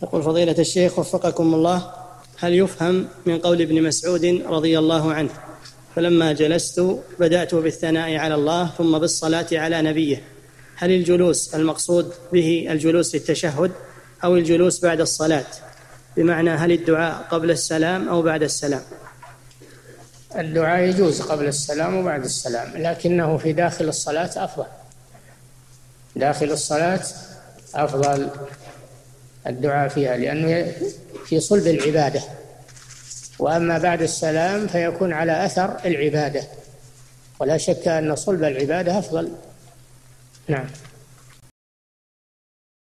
يقول فضيلة الشيخ وفقكم الله، هل يفهم من قول ابن مسعود رضي الله عنه فلما جلست بدأت بالثناء على الله ثم بالصلاة على نبيه، هل الجلوس المقصود به الجلوس للتشهد أو الجلوس بعد الصلاة؟ بمعنى هل الدعاء قبل السلام أو بعد السلام؟ الدعاء يجوز قبل السلام وبعد السلام، لكنه في داخل الصلاة أفضل. داخل الصلاة أفضل الدعاء فيها، لأنه في صلب العبادة، وأما بعد السلام فيكون على أثر العبادة، ولا شك أن صلب العبادة أفضل. نعم.